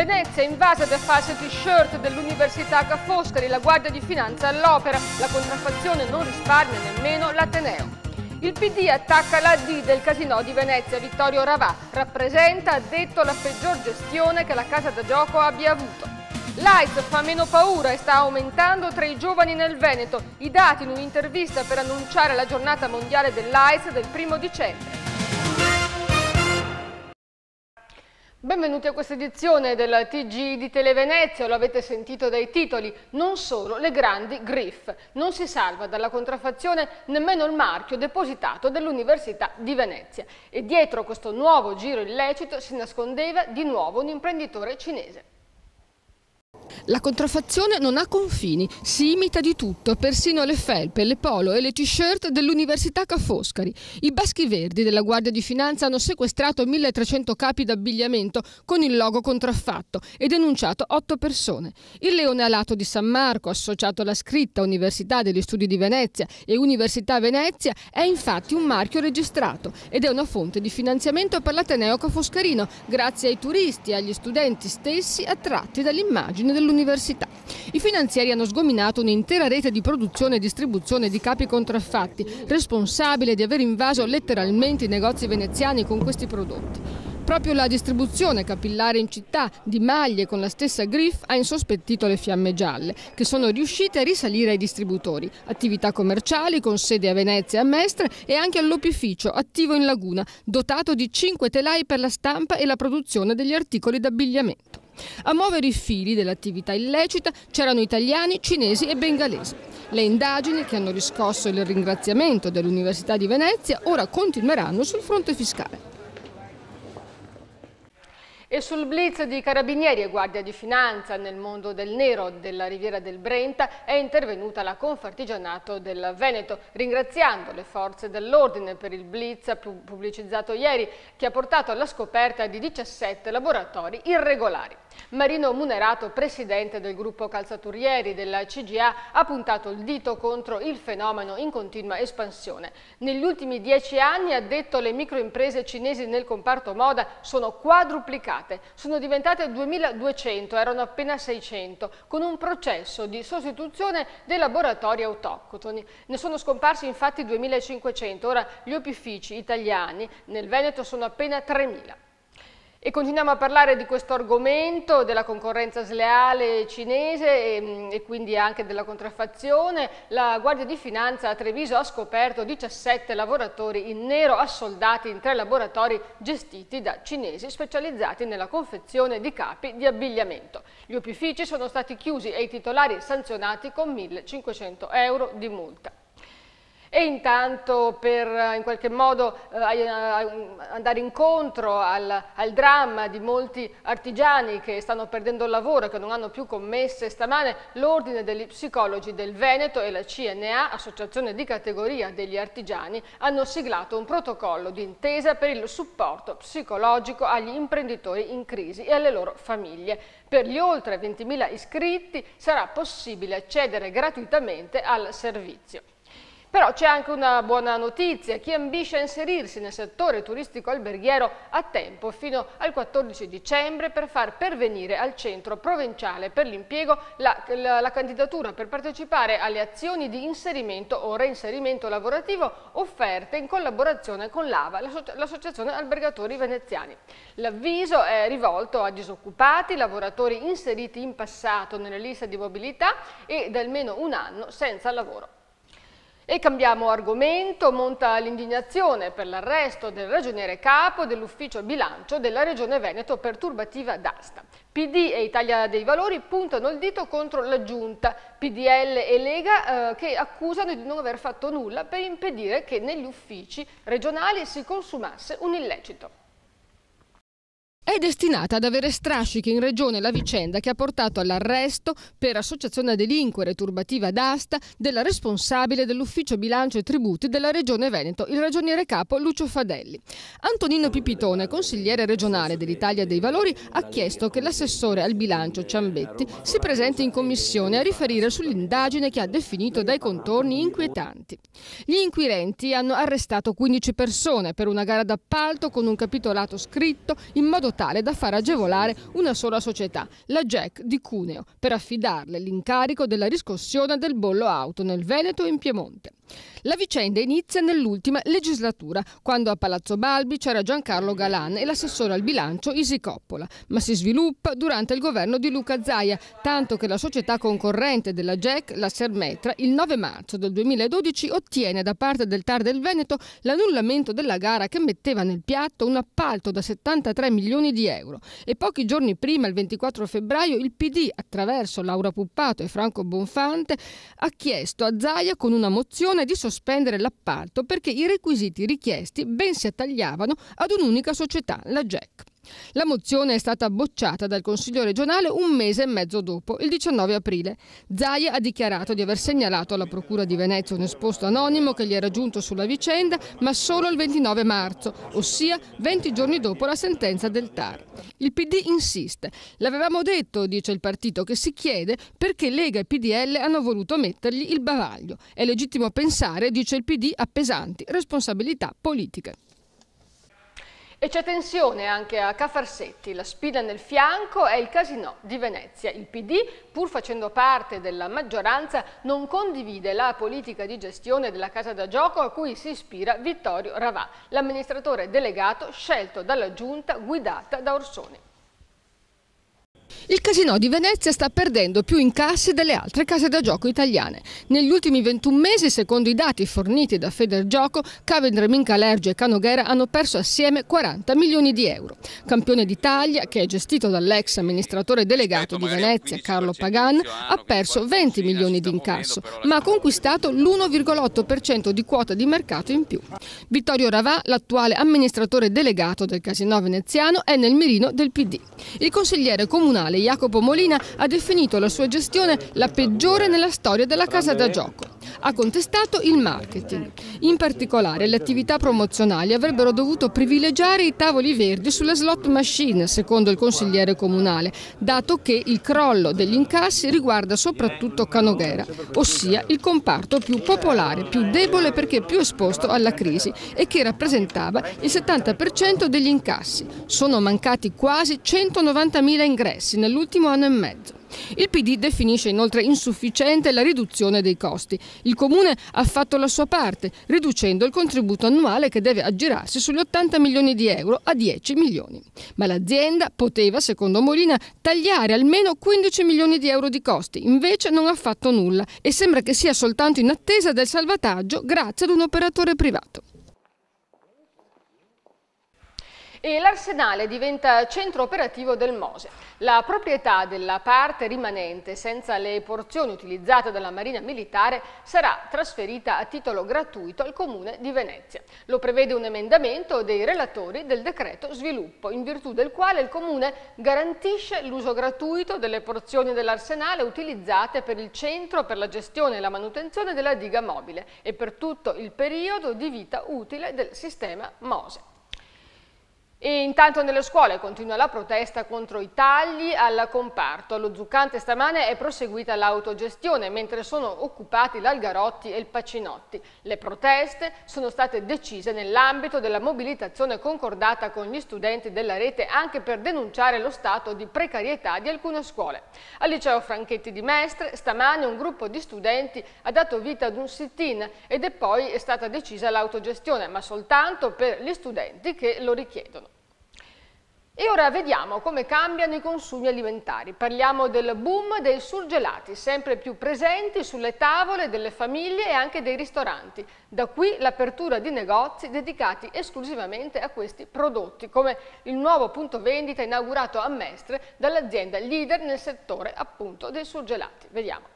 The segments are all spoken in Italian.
Venezia invasa da false t-shirt dell'Università Ca' Foscari, la Guardia di Finanza all'opera. La contraffazione non risparmia nemmeno l'Ateneo. Il PD attacca la D del Casinò di Venezia. Vittorio Ravà rappresenta, ha detto, la peggior gestione che la casa da gioco abbia avuto. L'AIDS fa meno paura e sta aumentando tra i giovani nel Veneto. I dati in un'intervista per annunciare la giornata mondiale dell'AIDS del 1° dicembre. Benvenuti a questa edizione del TG di Televenezia. Lo avete sentito dai titoli, non solo le grandi griffe. Non si salva dalla contraffazione nemmeno il marchio depositato dell'Università di Venezia. E dietro questo nuovo giro illecito si nascondeva di nuovo un imprenditore cinese. La contraffazione non ha confini, si imita di tutto, persino le felpe, le polo e le t-shirt dell'Università Ca' Foscari. I baschi verdi della Guardia di Finanza hanno sequestrato 1300 capi d'abbigliamento con il logo contraffatto e denunciato 8 persone. Il leone alato di San Marco, associato alla scritta Università degli Studi di Venezia e Università Venezia, è infatti un marchio registrato ed è una fonte di finanziamento per l'Ateneo Ca' Foscarino, grazie ai turisti e agli studenti stessi attratti dall'immagine dell'università. I finanzieri hanno sgominato un'intera rete di produzione e distribuzione di capi contraffatti, responsabile di aver invaso letteralmente i negozi veneziani con questi prodotti. Proprio la distribuzione capillare in città di maglie con la stessa griffe ha insospettito le Fiamme Gialle, che sono riuscite a risalire ai distributori. Attività commerciali con sede a Venezia e a Mestre e anche all'opificio attivo in Laguna, dotato di 5 telai per la stampa e la produzione degli articoli d'abbigliamento. A muovere i fili dell'attività illecita c'erano italiani, cinesi e bengalesi. Le indagini, che hanno riscosso il ringraziamento dell'Università di Venezia, ora continueranno sul fronte fiscale. E sul blitz di Carabinieri e Guardia di Finanza nel mondo del nero della Riviera del Brenta è intervenuta la Confartigianato del Veneto, ringraziando le forze dell'ordine per il blitz pubblicizzato ieri, che ha portato alla scoperta di 17 laboratori irregolari. Marino Munerato, presidente del gruppo calzaturieri della CGA, ha puntato il dito contro il fenomeno in continua espansione. Negli ultimi 10 anni, ha detto, le microimprese cinesi nel comparto moda sono quadruplicate. Sono diventate 2200, erano appena 600, con un processo di sostituzione dei laboratori autoctoni. Ne sono scomparsi infatti 2500, ora gli opifici italiani nel Veneto sono appena 3000. E continuiamo a parlare di questo argomento della concorrenza sleale cinese e quindi anche della contraffazione. La Guardia di Finanza a Treviso ha scoperto 17 lavoratori in nero assoldati in 3 laboratori gestiti da cinesi specializzati nella confezione di capi di abbigliamento. Gli opifici sono stati chiusi e i titolari sanzionati con 1.500 euro di multa. E intanto, per in qualche modo andare incontro al dramma di molti artigiani che stanno perdendo il lavoro e che non hanno più commesse, stamane l'Ordine degli Psicologi del Veneto e la CNA, associazione di categoria degli artigiani, hanno siglato un protocollo di intesa per il supporto psicologico agli imprenditori in crisi e alle loro famiglie. Per gli oltre 20.000 iscritti sarà possibile accedere gratuitamente al servizio. Però c'è anche una buona notizia: chi ambisce a inserirsi nel settore turistico alberghiero ha tempo fino al 14 dicembre per far pervenire al centro provinciale per l'impiego la candidatura per partecipare alle azioni di inserimento o reinserimento lavorativo offerte in collaborazione con l'AVA, l'Associazione Albergatori Veneziani. L'avviso è rivolto a disoccupati, lavoratori inseriti in passato nelle liste di mobilità e da almeno un anno senza lavoro. E cambiamo argomento, monta l'indignazione per l'arresto del ragioniere capo dell'ufficio bilancio della Regione Veneto per turbativa d'asta. PD e Italia dei Valori puntano il dito contro la Giunta, PDL e Lega che accusano di non aver fatto nulla per impedire che negli uffici regionali si consumasse un illecito. È destinata ad avere strascichi in regione la vicenda che ha portato all'arresto per associazione a delinquere turbativa d'asta della responsabile dell'ufficio bilancio e tributi della Regione Veneto, il ragioniere capo Lucio Fadelli. Antonino Pipitone, consigliere regionale dell'Italia dei Valori, ha chiesto che l'assessore al bilancio Ciambetti si presenti in commissione a riferire sull'indagine che ha definito dai contorni inquietanti. Gli inquirenti hanno arrestato 15 persone per una gara d'appalto con un capitolato scritto in modo modo tale da far agevolare una sola società, la GEC di Cuneo, per affidarle l'incarico della riscossione del bollo auto nel Veneto e in Piemonte. La vicenda inizia nell'ultima legislatura, quando a Palazzo Balbi c'era Giancarlo Galan e l'assessore al bilancio Isi Coppola, ma si sviluppa durante il governo di Luca Zaia, tanto che la società concorrente della GEC, la Sermetra, il 9 marzo del 2012 ottiene da parte del TAR del Veneto l'annullamento della gara che metteva nel piatto un appalto da 73 milioni di euro. E pochi giorni prima, il 24 febbraio, il PD, attraverso Laura Puppato e Franco Bonfante, ha chiesto a Zaia con una mozione di sospendere l'appalto perché i requisiti richiesti ben si attagliavano ad un'unica società, la GEC. La mozione è stata bocciata dal Consiglio regionale un mese e mezzo dopo, il 19 aprile. Zaia ha dichiarato di aver segnalato alla Procura di Venezia un esposto anonimo che gli era giunto sulla vicenda, ma solo il 29 marzo, ossia 20 giorni dopo la sentenza del TAR. Il PD insiste. L'avevamo detto, dice il partito, che si chiede perché Lega e PDL hanno voluto mettergli il bavaglio. È legittimo pensare, dice il PD, a pesanti responsabilità politiche. E c'è tensione anche a Cafarsetti, la spina nel fianco è il Casinò di Venezia. Il PD, pur facendo parte della maggioranza, non condivide la politica di gestione della casa da gioco a cui si ispira Vittorio Ravà, l'amministratore delegato scelto dalla giunta guidata da Orsoni. Il Casinò di Venezia sta perdendo più incassi delle altre case da gioco italiane. Negli ultimi 21 mesi, secondo i dati forniti da Federgioco, Cavendre Mincalergio e Canoghera hanno perso assieme 40 milioni di euro. Campione d'Italia, che è gestito dall'ex amministratore delegato di Venezia, Carlo Pagan, ha perso 20 milioni di incasso, ma ha conquistato l'1,8% di quota di mercato in più. Vittorio Ravà, l'attuale amministratore delegato del Casinò veneziano, è nel mirino del PD. Il consigliere comunale Jacopo Molina ha definito la sua gestione la peggiore nella storia della casa da gioco. Ha contestato il marketing. In particolare, le attività promozionali avrebbero dovuto privilegiare i tavoli verdi sulle slot machine, secondo il consigliere comunale, dato che il crollo degli incassi riguarda soprattutto Canoghera, ossia il comparto più popolare, più debole perché più esposto alla crisi e che rappresentava il 70% degli incassi. Sono mancati quasi 190.000 ingressi nell'ultimo anno e mezzo. Il PD definisce inoltre insufficiente la riduzione dei costi. Il Comune ha fatto la sua parte, riducendo il contributo annuale che deve aggirarsi sugli 80 milioni di euro a 10 milioni. Ma l'azienda poteva, secondo Molina, tagliare almeno 15 milioni di euro di costi, invece non ha fatto nulla e sembra che sia soltanto in attesa del salvataggio grazie ad un operatore privato. E l'Arsenale diventa centro operativo del Mose. La proprietà della parte rimanente senza le porzioni utilizzate dalla Marina Militare sarà trasferita a titolo gratuito al Comune di Venezia. Lo prevede un emendamento dei relatori del decreto sviluppo, in virtù del quale il Comune garantisce l'uso gratuito delle porzioni dell'Arsenale utilizzate per il centro per la gestione e la manutenzione della diga mobile e per tutto il periodo di vita utile del sistema Mose. E intanto nelle scuole continua la protesta contro i tagli al comparto. Allo Zuccante stamane è proseguita l'autogestione, mentre sono occupati l'Algarotti e il Pacinotti. Le proteste sono state decise nell'ambito della mobilitazione concordata con gli studenti della rete anche per denunciare lo stato di precarietà di alcune scuole. Al liceo Franchetti di Mestre stamane un gruppo di studenti ha dato vita ad un sit-in ed è poi stata decisa l'autogestione, ma soltanto per gli studenti che lo richiedono. E ora vediamo come cambiano i consumi alimentari. Parliamo del boom dei surgelati, sempre più presenti sulle tavole delle famiglie e anche dei ristoranti. Da qui l'apertura di negozi dedicati esclusivamente a questi prodotti, come il nuovo punto vendita inaugurato a Mestre dall'azienda leader nel settore appunto dei surgelati. Vediamo.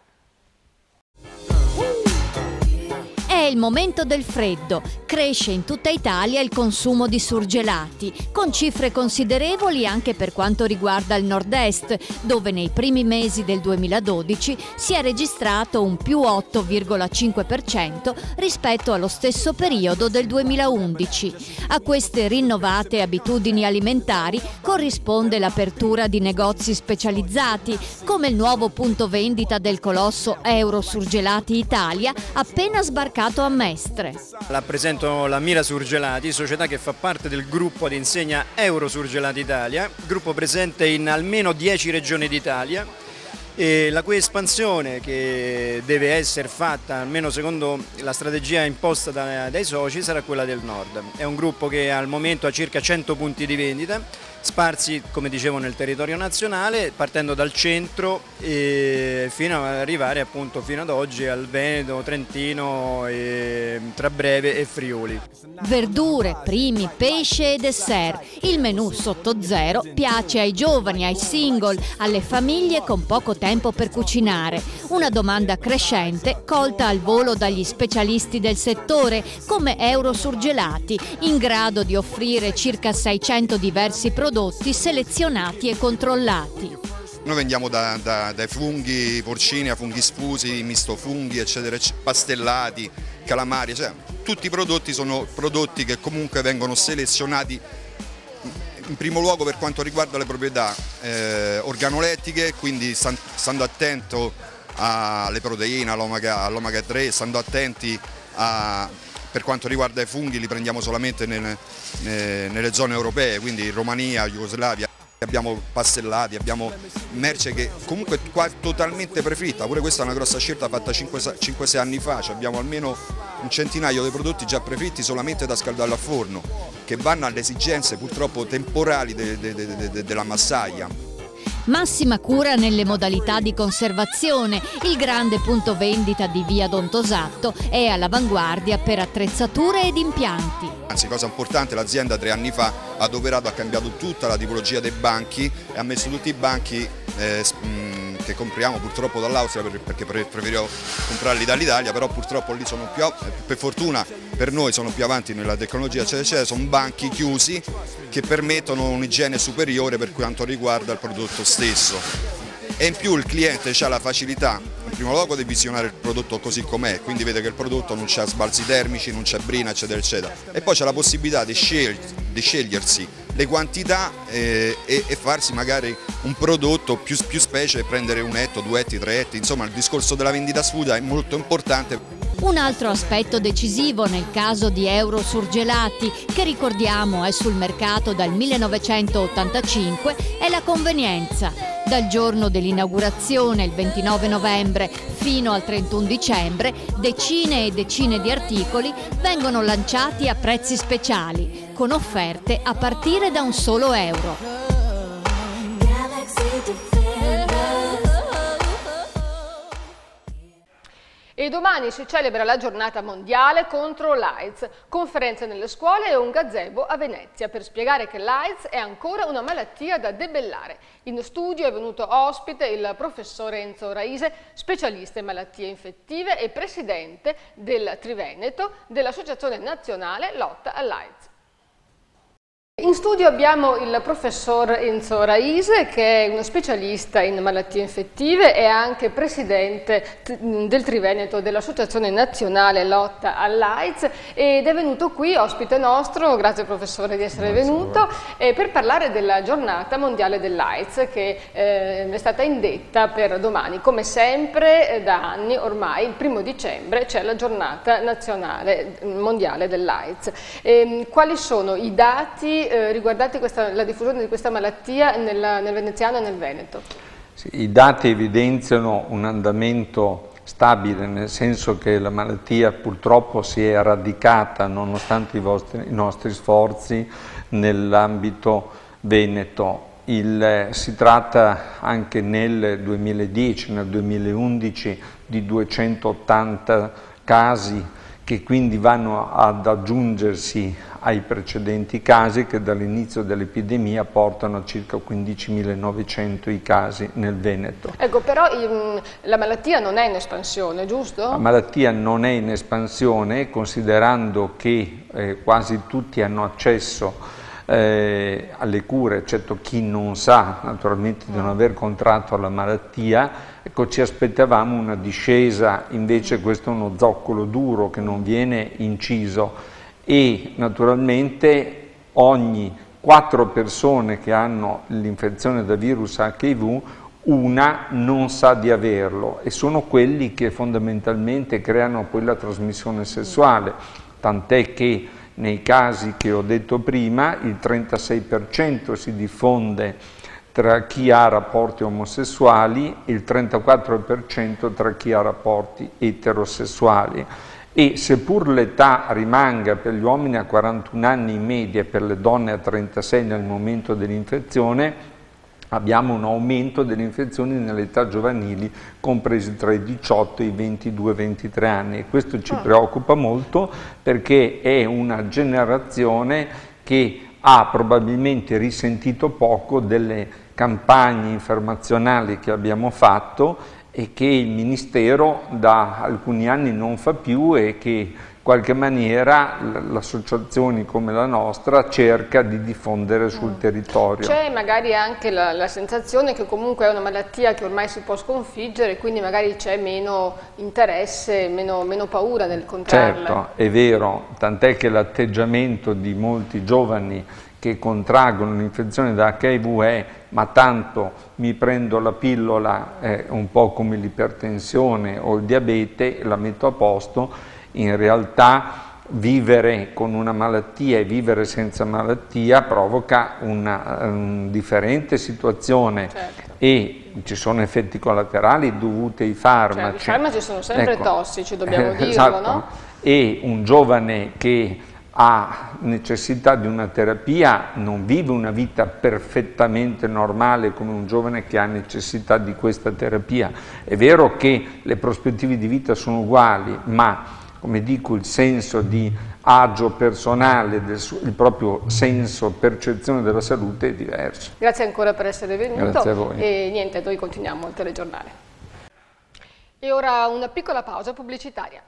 È il momento del freddo. Cresce in tutta Italia il consumo di surgelati, con cifre considerevoli anche per quanto riguarda il nord-est, dove nei primi mesi del 2012 si è registrato un più 8,5% rispetto allo stesso periodo del 2011. A queste rinnovate abitudini alimentari corrisponde l'apertura di negozi specializzati, come il nuovo punto vendita del colosso Euro Surgelati Italia, appena sbarcato portato a Mestre. Rappresento la Mira Surgelati, società che fa parte del gruppo di insegna Euro Surgelati Italia, gruppo presente in almeno 10 regioni d'Italia. E la cui espansione, che deve essere fatta almeno secondo la strategia imposta dai soci, sarà quella del nord. È un gruppo che al momento ha circa 100 punti di vendita sparsi, come dicevo, nel territorio nazionale, partendo dal centro fino ad arrivare appunto fino ad oggi al Veneto, Trentino, tra breve e Friuli. Verdure, primi, pesce e dessert. Il menù sotto zero piace ai giovani, ai single, alle famiglie con poco tempo per cucinare. Una domanda crescente colta al volo dagli specialisti del settore come Euro Surgelati, in grado di offrire circa 600 diversi prodotti selezionati e controllati. Noi vendiamo dai funghi porcini a funghi sfusi, misto funghi, eccetera, pastellati, calamari, cioè, tutti i prodotti sono prodotti che comunque vengono selezionati in primo luogo per quanto riguarda le proprietà organolettiche, quindi stando attento alle proteine, all'omega 3, stando attenti per quanto riguarda i funghi li prendiamo solamente nelle zone europee, quindi Romania, Jugoslavia. Abbiamo pastellati, abbiamo merce che comunque qua è totalmente prefritta, pure questa è una grossa scelta fatta 5-6 anni fa, abbiamo almeno un centinaio di prodotti già prefritti solamente da scaldare al forno, che vanno alle esigenze purtroppo temporali della massaia. Massima cura nelle modalità di conservazione. Il grande punto vendita di via Don Tosatto è all'avanguardia per attrezzature ed impianti. Anzi, cosa importante, l'azienda 3 anni fa ha adoperato, ha cambiato tutta la tipologia dei banchi e ha messo tutti i banchi che compriamo purtroppo dall'Austria, perché preferivo comprarli dall'Italia, però purtroppo lì sono per fortuna per noi sono più avanti nella tecnologia, sono banchi chiusi che permettono un'igiene superiore per quanto riguarda il prodotto stesso. E in più il cliente ha la facilità, in primo luogo, di visionare il prodotto così com'è, quindi vede che il prodotto non c'ha sbalzi termici, non c'è brina, eccetera, eccetera. E poi c'è la possibilità di scegliersi le quantità e farsi magari un prodotto più specie e prendere 1 etto, 2 etti, 3 etti, insomma il discorso della vendita sfusa è molto importante. Un altro aspetto decisivo nel caso di Euro Surgelati, che ricordiamo è sul mercato dal 1985, è la convenienza. Dal giorno dell'inaugurazione, il 29 novembre, fino al 31 dicembre, decine e decine di articoli vengono lanciati a prezzi speciali, con offerte a partire da un solo euro. E domani si celebra la giornata mondiale contro l'AIDS, conferenze nelle scuole e un gazebo a Venezia per spiegare che l'AIDS è ancora una malattia da debellare. In studio è venuto ospite il professor Enzo Raise, specialista in malattie infettive e presidente del Triveneto dell'Associazione Nazionale Lotta all'AIDS. In studio abbiamo il professor Enzo Raise, che è uno specialista in malattie infettive e anche presidente del Triveneto dell'Associazione Nazionale Lotta all'AIDS, ed è venuto qui ospite nostro, grazie professore di essere venuto, per parlare della giornata mondiale dell'AIDS che è stata indetta per domani. Come sempre da anni ormai, il 1° dicembre c'è la giornata nazionale mondiale dell'AIDS. Quali sono i dati riguardanti la diffusione di questa malattia nel veneziano e nel Veneto? Sì, i dati evidenziano un andamento stabile, nel senso che la malattia purtroppo si è radicata, nonostante i nostri sforzi, nell'ambito veneto. Si tratta anche nel 2010, nel 2011 di 280 casi che quindi vanno ad aggiungersi ai precedenti casi che dall'inizio dell'epidemia portano a circa 15.900 i casi nel Veneto. Ecco, però la malattia non è in espansione, giusto? La malattia non è in espansione, considerando che quasi tutti hanno accesso alle cure, eccetto chi non sa naturalmente di non aver contratto la malattia. Ecco, ci aspettavamo una discesa, invece questo è uno zoccolo duro che non viene inciso e naturalmente ogni 4 persone che hanno l'infezione da virus HIV, una non sa di averlo, e sono quelli che fondamentalmente creano poi la trasmissione sessuale, tant'è che nei casi che ho detto prima il 36% si diffonde tra chi ha rapporti omosessuali e il 34% tra chi ha rapporti eterosessuali. E seppur l'età rimanga per gli uomini a 41 anni in media e per le donne a 36 nel momento dell'infezione, abbiamo un aumento delle infezioni nelle età giovanili compresi tra i 18 e i 22-23 anni, e questo ci preoccupa molto perché è una generazione che ha probabilmente risentito poco delle campagne informazionali che abbiamo fatto e che il Ministero da alcuni anni non fa più, e che in qualche maniera l'associazioni come la nostra cerca di diffondere sul territorio. C'è magari anche la sensazione che comunque è una malattia che ormai si può sconfiggere, quindi magari c'è meno interesse, meno paura nel contrarla. Certo, è vero, tant'è che l'atteggiamento di molti giovani che contraggono l'infezione da HIV è: ma tanto mi prendo la pillola, un po' come l'ipertensione o il diabete, la metto a posto. In realtà vivere con una malattia e vivere senza malattia provoca una differente situazione, certo. E ci sono effetti collaterali dovuti ai farmaci. Certo, i farmaci sono sempre tossici, dobbiamo dirlo, esatto. No? E un giovane che ha necessità di una terapia non vive una vita perfettamente normale come un giovane che ha necessità di questa terapia. È vero che le prospettive di vita sono uguali, ma, come dico, il senso di agio personale, il proprio senso, percezione della salute è diverso. Grazie ancora per essere venuto. Grazie a voi. E niente, noi continuiamo il telegiornale. E ora una piccola pausa pubblicitaria.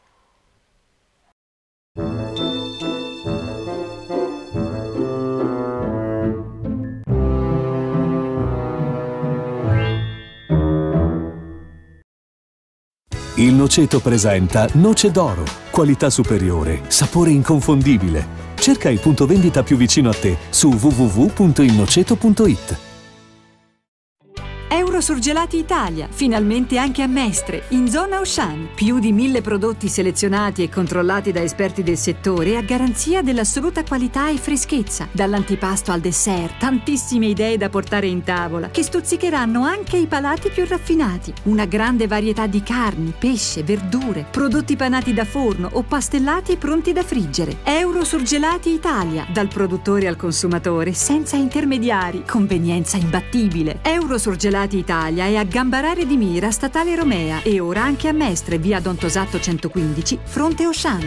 Il Noceto presenta Noce d'Oro, qualità superiore, sapore inconfondibile. Cerca il punto vendita più vicino a te su www.ilnoceto.it. Eurosurgelati Italia, finalmente anche a Mestre, in zona Auchan. Più di 1000 prodotti selezionati e controllati da esperti del settore a garanzia dell'assoluta qualità e freschezza. Dall'antipasto al dessert, tantissime idee da portare in tavola che stuzzicheranno anche i palati più raffinati. Una grande varietà di carni, pesce, verdure, prodotti panati da forno o pastellati pronti da friggere. Eurosurgelati Italia, dal produttore al consumatore, senza intermediari, convenienza imbattibile. Eurosurgelati Italia è a Gambarare di Mira, Statale Romea, e ora anche a Mestre, via Don Tosatto 115, fronte Auchan.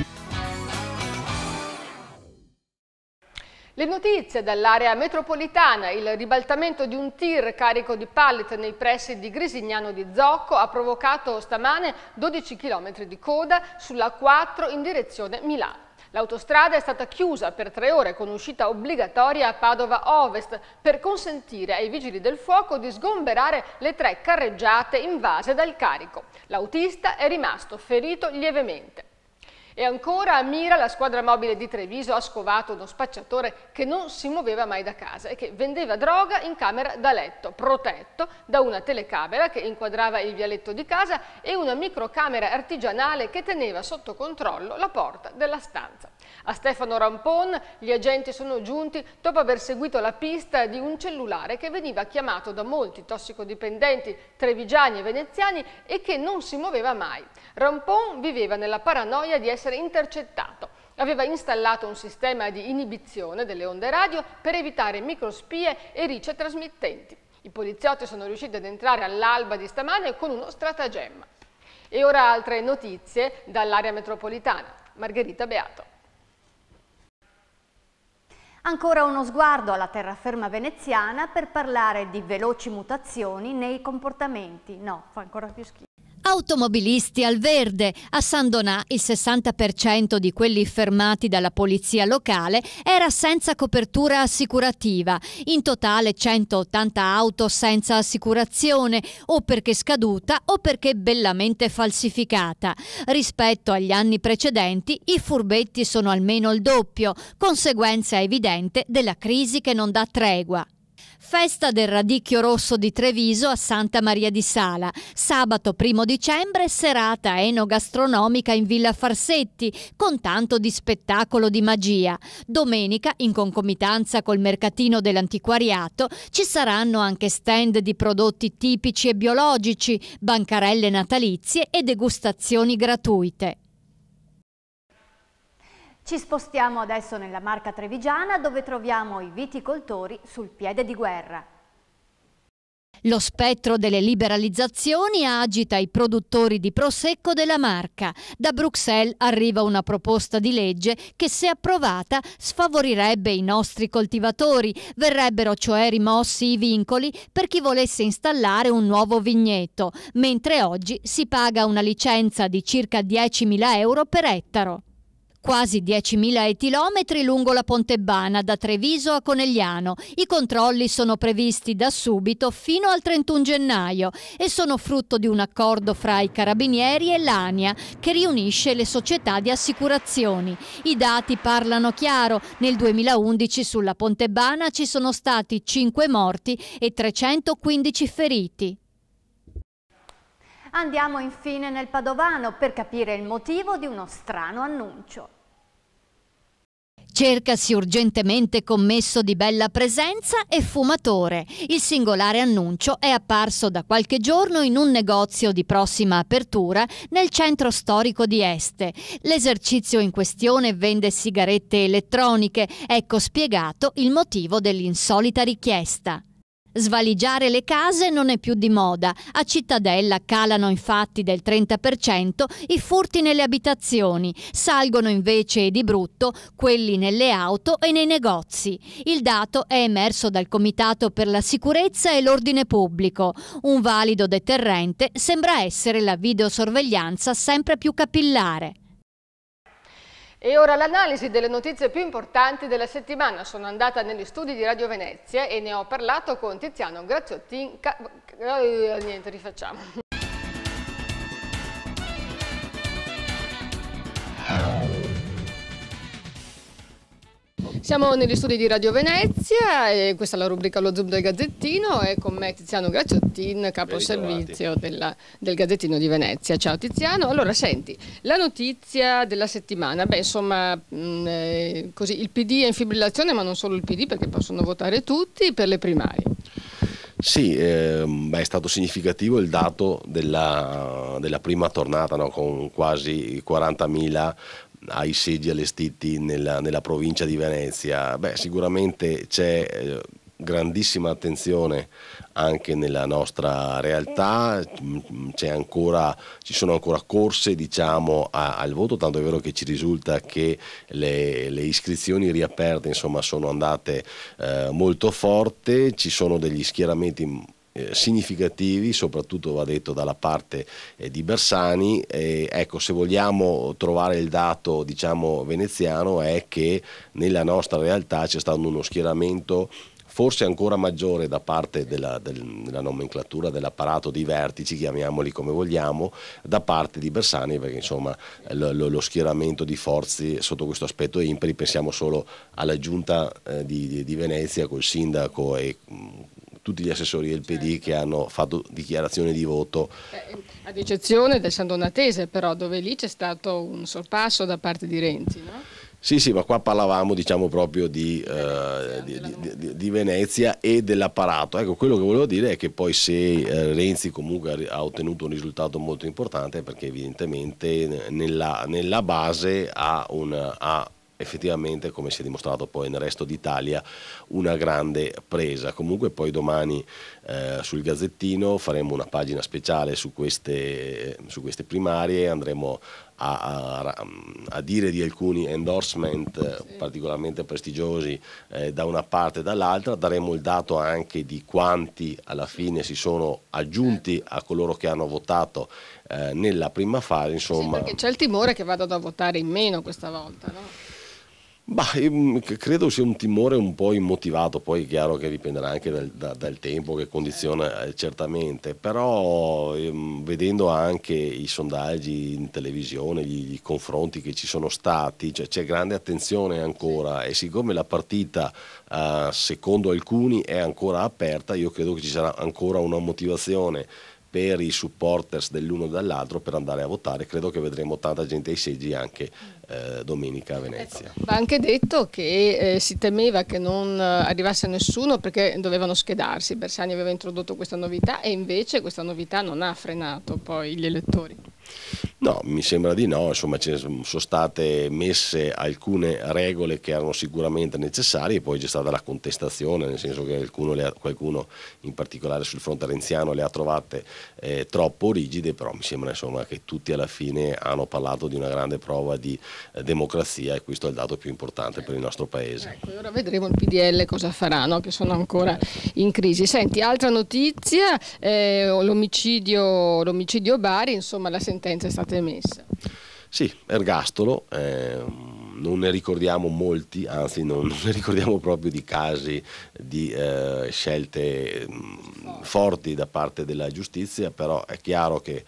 Le notizie dall'area metropolitana: il ribaltamento di un tir carico di pallet nei pressi di Grisignano di Zocco ha provocato stamane 12 km di coda sulla 4 in direzione Milano. L'autostrada è stata chiusa per 3 ore con uscita obbligatoria a Padova Ovest per consentire ai vigili del fuoco di sgomberare le 3 carreggiate invase dal carico. L'autista è rimasto ferito lievemente. E ancora a Mira la squadra mobile di Treviso ha scovato uno spacciatore che non si muoveva mai da casa e che vendeva droga in camera da letto, protetto da una telecamera che inquadrava il vialetto di casa e una microcamera artigianale che teneva sotto controllo la porta della stanza. A Stefano Rampon gli agenti sono giunti dopo aver seguito la pista di un cellulare che veniva chiamato da molti tossicodipendenti trevigiani e veneziani e che non si muoveva mai. Rampon viveva nella paranoia di essere intercettato. Aveva installato un sistema di inibizione delle onde radio per evitare microspie e ricce trasmittenti. I poliziotti sono riusciti ad entrare all'alba di stamane con uno stratagemma. E ora altre notizie dall'area metropolitana. Margherita Beato. Ancora uno sguardo alla terraferma veneziana per parlare di veloci mutazioni nei comportamenti. No, fa ancora più schifo. Automobilisti al verde. A San Donà il 60% di quelli fermati dalla polizia locale era senza copertura assicurativa. In totale 180 auto senza assicurazione, o perché scaduta o perché bellamente falsificata. Rispetto agli anni precedenti i furbetti sono almeno il doppio, conseguenza evidente della crisi che non dà tregua. Festa del radicchio rosso di Treviso a Santa Maria di Sala. Sabato 1 dicembre serata enogastronomica in Villa Farsetti con tanto di spettacolo di magia. Domenica, in concomitanza col mercatino dell'antiquariato, ci saranno anche stand di prodotti tipici e biologici, bancarelle natalizie e degustazioni gratuite. Ci spostiamo adesso nella Marca trevigiana dove troviamo i viticoltori sul piede di guerra. Lo spettro delle liberalizzazioni agita i produttori di prosecco della Marca. Da Bruxelles arriva una proposta di legge che, se approvata, sfavorirebbe i nostri coltivatori. Verrebbero cioè rimossi i vincoli per chi volesse installare un nuovo vigneto, mentre oggi si paga una licenza di circa 10.000 euro per ettaro. Quasi 10.000 etilometri lungo la Pontebana da Treviso a Conegliano. I controlli sono previsti da subito fino al 31 gennaio e sono frutto di un accordo fra i Carabinieri e l'ANIA che riunisce le società di assicurazioni. I dati parlano chiaro. Nel 2011 sulla Pontebana ci sono stati 5 morti e 315 feriti. Andiamo infine nel Padovano per capire il motivo di uno strano annuncio. Cercasi urgentemente commesso di bella presenza e fumatore. Il singolare annuncio è apparso da qualche giorno in un negozio di prossima apertura nel centro storico di Este. L'esercizio in questione vende sigarette elettroniche. Ecco spiegato il motivo dell'insolita richiesta. Svaligiare le case non è più di moda. A Cittadella calano infatti del 30% i furti nelle abitazioni, salgono invece e di brutto quelli nelle auto e nei negozi. Il dato è emerso dal Comitato per la sicurezza e l'ordine pubblico. Un valido deterrente sembra essere la videosorveglianza sempre più capillare. E ora l'analisi delle notizie più importanti della settimana. Sono andata negli studi di Radio Venezia e ne ho parlato con Tiziano Graziottin. Niente, rifacciamo. Siamo negli studi di Radio Venezia e questa è la rubrica Lo Zoom del Gazzettino e con me Tiziano Graziottin, capo servizio del Gazzettino di Venezia. Ciao Tiziano. Allora senti, la notizia della settimana, insomma così il PD è in fibrillazione, ma non solo il PD perché possono votare tutti per le primarie. Sì, è stato significativo il dato della prima tornata, no? Con quasi 40.000 ai seggi allestiti nella provincia di Venezia. Sicuramente c'è grandissima attenzione anche nella nostra realtà, ci sono ancora corse al voto, tanto è vero che ci risulta che le iscrizioni riaperte sono andate molto forte, ci sono degli schieramenti significativi, soprattutto va detto dalla parte di Bersani. Ecco, se vogliamo trovare il dato veneziano è che nella nostra realtà c'è stato uno schieramento forse ancora maggiore da parte della nomenclatura dell'apparato dei vertici, chiamiamoli come vogliamo, da parte di Bersani, perché lo schieramento di forze sotto questo aspetto è impari. Pensiamo solo alla giunta di Venezia col sindaco e tutti gli assessori del PD che hanno fatto dichiarazione di voto. Ad eccezione del San Donatese, però, dove lì c'è stato un sorpasso da parte di Renzi, no? Sì, ma qua parlavamo proprio di Venezia e dell'apparato. Ecco, quello che volevo dire è che poi se Renzi comunque ha ottenuto un risultato molto importante è perché evidentemente nella base ha effettivamente, come si è dimostrato poi nel resto d'Italia, una grande presa. Comunque poi domani sul Gazzettino faremo una pagina speciale su queste primarie, andremo a dire di alcuni endorsement particolarmente prestigiosi da una parte e dall'altra, daremo il dato anche di quanti alla fine si sono aggiunti a coloro che hanno votato nella prima fase, insomma. Sì, perché c'è il timore che vadano a votare in meno questa volta, no? Credo sia un timore un po' immotivato, poi è chiaro che dipenderà anche dal tempo che condiziona certamente, però vedendo anche i sondaggi in televisione, gli confronti che ci sono stati, cioè, c'è grande attenzione ancora, e siccome la partita secondo alcuni è ancora aperta, io credo che ci sarà ancora una motivazione per i supporters dell'uno e dall'altro per andare a votare. Credo che vedremo tanta gente ai seggi anche domenica a Venezia. Va anche detto che si temeva che non arrivasse nessuno perché dovevano schedarsi. Bersani aveva introdotto questa novità e invece questa novità non ha frenato poi gli elettori. No, mi sembra di no, insomma sono state messe alcune regole che erano sicuramente necessarie, poi c'è stata la contestazione, nel senso che qualcuno in particolare sul fronte renziano le ha trovate troppo rigide, però mi sembra insomma che tutti alla fine hanno parlato di una grande prova di democrazia, e questo è il dato più importante per il nostro paese. Ecco, ora vedremo il PDL cosa farà, no? Che sono ancora in crisi. Senti, altra notizia, l'omicidio Bari, insomma la sentenza è stata emessa. Sì, ergastolo, non ne ricordiamo molti, anzi non ne ricordiamo proprio di casi di scelte forti da parte della giustizia, però è chiaro che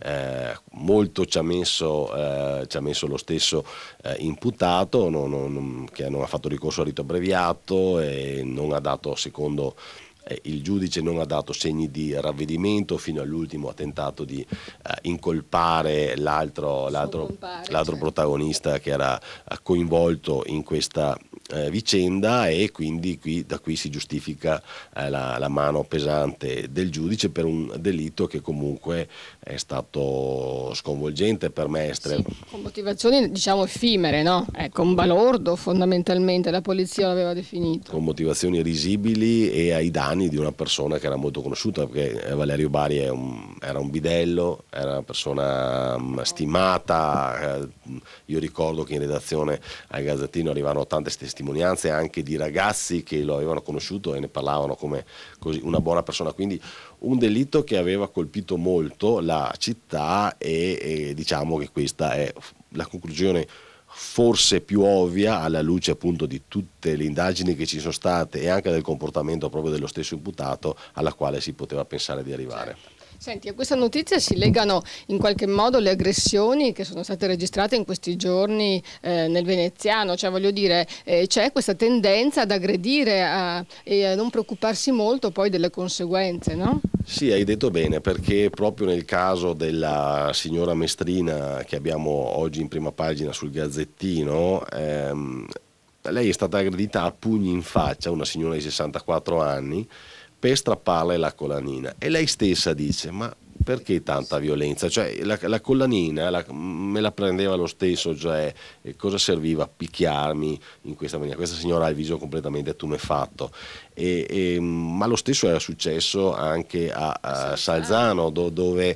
molto ci ha messo lo stesso imputato, che non ha fatto ricorso al rito abbreviato e non ha dato, secondo il giudice, non ha dato segni di ravvedimento, fino all'ultimo ha tentato di incolpare l'altro protagonista che era coinvolto in questa vicenda, e quindi da qui si giustifica la mano pesante del giudice per un delitto che comunque è stato sconvolgente per Mestre. Sì, con motivazioni diciamo effimere, no? Ecco, un balordo fondamentalmente, la polizia l'aveva definito. Con motivazioni risibili e ai danni di una persona che era molto conosciuta, perché Valerio Bari era un bidello, era una persona stimata. Io ricordo che in redazione al Gazzettino arrivavano tante testimonianze anche di ragazzi che lo avevano conosciuto e ne parlavano come così una buona persona, quindi un delitto che aveva colpito molto la città, e diciamo che questa è la conclusione forse più ovvia alla luce appunto di tutte le indagini che ci sono state e anche del comportamento proprio dello stesso imputato, alla quale si poteva pensare di arrivare. Senti, a questa notizia si legano in qualche modo le aggressioni che sono state registrate in questi giorni nel veneziano, cioè voglio dire c'è questa tendenza ad aggredire e a non preoccuparsi molto poi delle conseguenze, no? Sì, hai detto bene, perché proprio nel caso della signora Mestrina che abbiamo oggi in prima pagina sul Gazzettino, lei è stata aggredita a pugni in faccia, una signora di 64 anni, per strapparle la collanina, e lei stessa dice: ma perché tanta violenza? Cioè la collanina me la prendeva lo stesso, cioè cosa serviva picchiarmi in questa maniera? Questa signora ha il viso completamente tumefatto, ma lo stesso era successo anche a Salzano, dove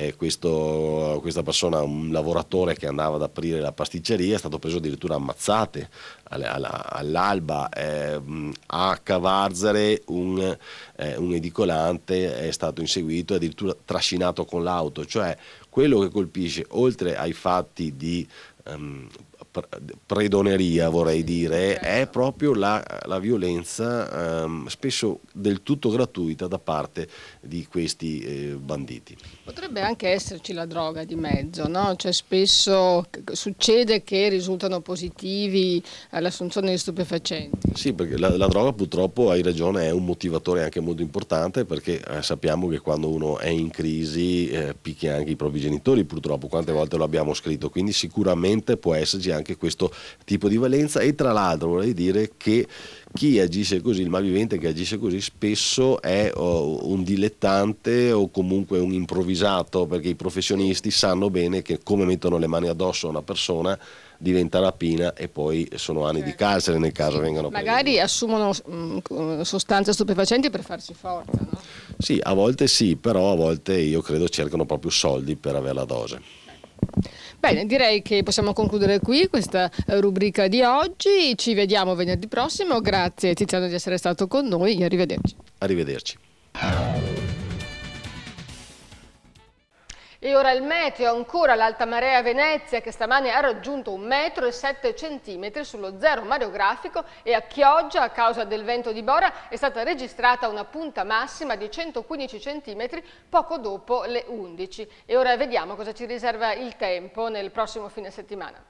questa persona, un lavoratore che andava ad aprire la pasticceria, è stato preso addirittura a ammazzate all'alba. A Cavarzere un edicolante è stato inseguito e addirittura trascinato con l'auto. Cioè quello che colpisce, oltre ai fatti di predoneria, vorrei dire, è proprio la violenza spesso del tutto gratuita da parte di questi banditi. Potrebbe anche esserci la droga di mezzo, no? Cioè spesso succede che risultano positivi all'assunzione di stupefacenti. Sì, perché la droga, purtroppo, hai ragione, è un motivatore anche molto importante, perché sappiamo che quando uno è in crisi picchia anche i propri genitori, purtroppo, quante volte lo abbiamo scritto, quindi sicuramente può esserci anche questo tipo di violenza. E tra l'altro vorrei dire che chi agisce così, il malvivente che agisce così, spesso è un dilettante o comunque un improvvisato, perché i professionisti sanno bene che come mettono le mani addosso a una persona diventa rapina, e poi sono anni di carcere nel caso vengano presi. Magari assumono sostanze stupefacenti per farsi forza, no? Sì, a volte sì, però a volte io credo cercano proprio soldi per avere la dose. Bene, direi che possiamo concludere qui questa rubrica di oggi. Ci vediamo venerdì prossimo. Grazie Tiziano di essere stato con noi. Arrivederci. Arrivederci. E ora il meteo, ancora l'alta marea a Venezia che stamane ha raggiunto 1,7 m sullo zero mareografico, e a Chioggia a causa del vento di Bora è stata registrata una punta massima di 115 cm poco dopo le 11. E ora vediamo cosa ci riserva il tempo nel prossimo fine settimana.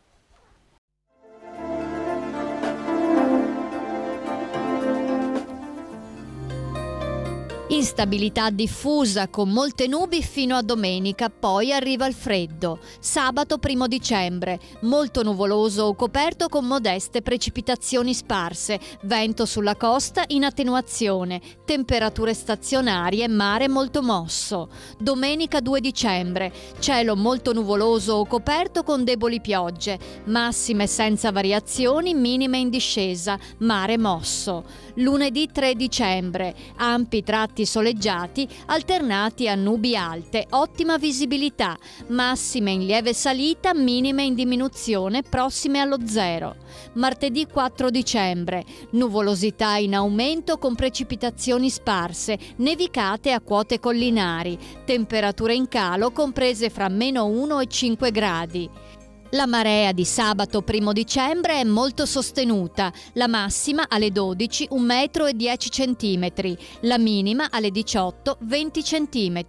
Instabilità diffusa con molte nubi fino a domenica, poi arriva il freddo. Sabato 1 dicembre, molto nuvoloso o coperto con modeste precipitazioni sparse, vento sulla costa in attenuazione, temperature stazionarie, mare molto mosso. Domenica 2 dicembre, cielo molto nuvoloso o coperto con deboli piogge, massime senza variazioni, minime in discesa, mare mosso. Lunedì 3 dicembre, ampi tratti soleggiati alternati a nubi alte, ottima visibilità, massime in lieve salita, minime in diminuzione prossime allo zero. Martedì 4 dicembre, nuvolosità in aumento con precipitazioni sparse, nevicate a quote collinari, temperature in calo comprese fra -1 e 5 gradi. La marea di sabato 1 dicembre è molto sostenuta, la massima alle 12 1,10 m, la minima alle 18 20 cm.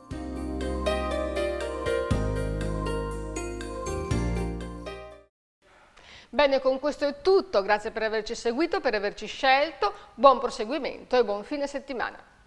Bene, con questo è tutto, grazie per averci seguito, per averci scelto, buon proseguimento e buon fine settimana.